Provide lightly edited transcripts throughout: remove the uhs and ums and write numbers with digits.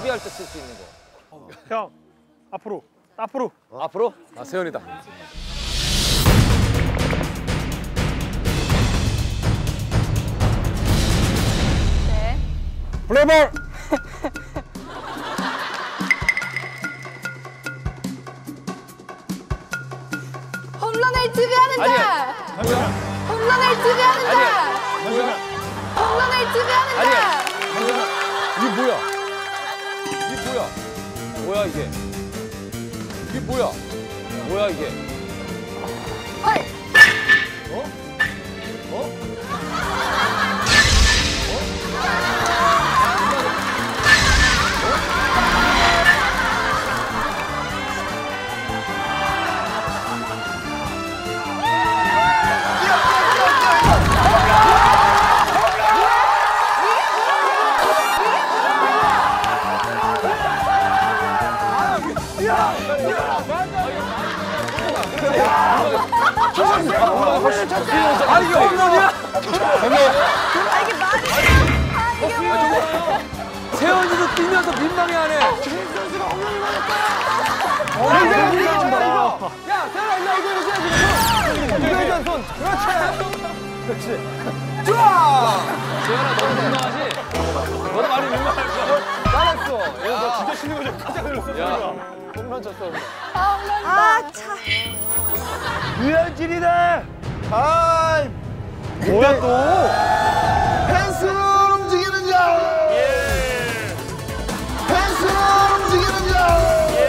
수비할 때 쓸 수 있는 거. 형, 앞으로. 앞으로. 앞으로? 아, 세현이다. 네. 플레이볼. 홈런을 지배하는 자. 홈런을 지배하는 자. 홈런을 지배하는 자. 이게 뭐야? 이게 뭐야? 뭐야 이게? 이게 뭐야? 뭐야 이게? 어이. 어? 어? 아, 이게 홈런이야? 아 이게 말이 이게 뭐야? 세현이도 뛰면서 민망해하네. 최인 선수가 홈런을 맞았다. 이거. 야, 세현아 일로 이거 해줘야지. 손. 그렇지. 좋아. 세현아 너무 민망하지? 너도 많이 민망할 거야. 잘했어. 너 진짜 쉬는 거좀 깜짝 놀랐어. 야. 홈런 쳤어. 아 참. 유현진이다. 아, 뭐야 또? 펜스를 움직이는 자. 펜스를 움직이는 자.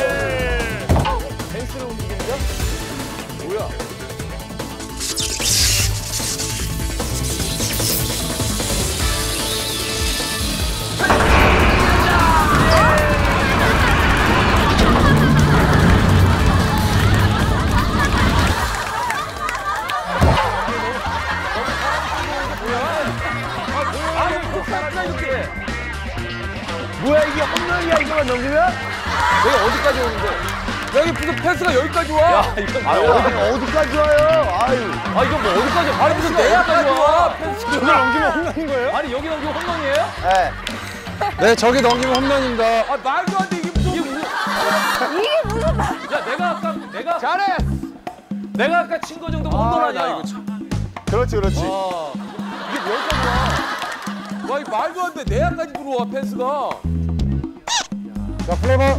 펜스를 움직이는 자? 뭐야? 뭐야 이게 홈런이야 이거만 넘기면? 내가 어디까지 오는데? 여기 무슨 패스가 여기까지 와? 야, 이건 뭐야? 어디까지 와요? 아유. 아, 이거 뭐 어디까지 와? 아니, 무슨 내야까지 와? 패스 저기 넘기면 홈런인 거예요? 아니, 여기 넘기면 홈런이에요? 네. 네, 저기 넘기면 홈런입니다. 아, 말도 안 돼. 이게 무슨. 이게 무슨 말? 야, 내가. 잘해! 내가 아까 친 거 정도면 홈런 아니야? 나 이거 참. 그렇지, 그렇지. 와, 이게 여기까지 와. 와, 이 말도 안 돼. 내야까지 들어와, 패스가. 자, 플레이볼.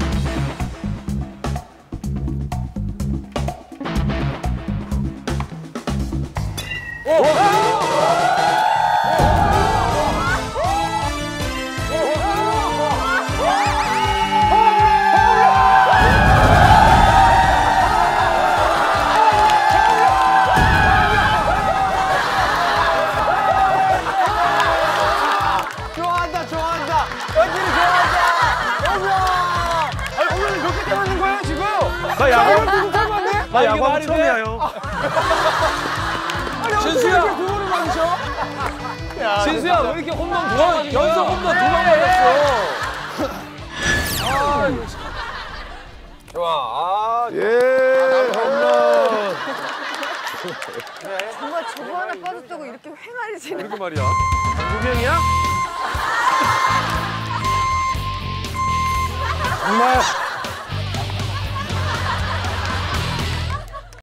좋아한다, 좋아한다. 연진이 좋아한다. 홈런. 아니, 홈런을 몇 개 때맞는 거예요, 지금? 나 야구 처음이네? 나 야구 처음이야, 형. 진수야. 두 번을 맞으셔? 진수야, 왜 이렇게 홈런 두 방, 연속 홈런 두 방 맞았어? 아, 이거 참. 좋아. 아, 예, 홈런. 정말 저거 하나 빠졌다고 이렇게 횡알이 지는. 그러게 말이야. 무명이야? 정말